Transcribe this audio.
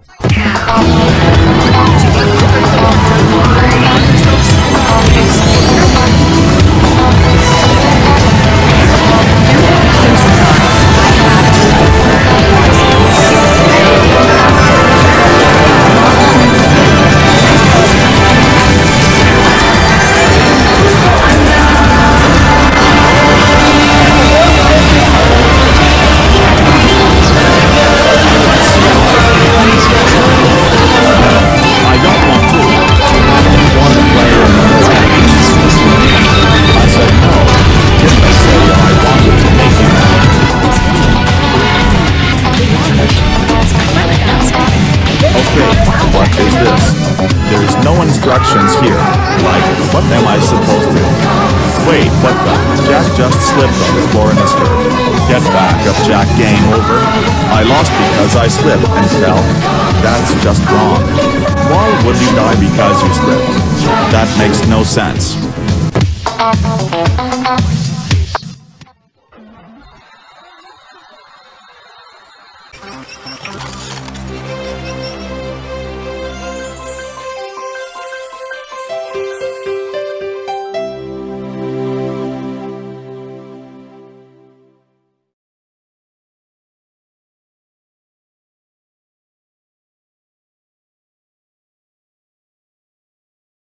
There's no instructions here. Like, what am I supposed to do? Wait, what the? Jack just slipped on the floor in his skirt. Get back up, Jack. Game over. I lost because I slipped and fell. That's just wrong. Why would you die because you slipped? That makes no sense.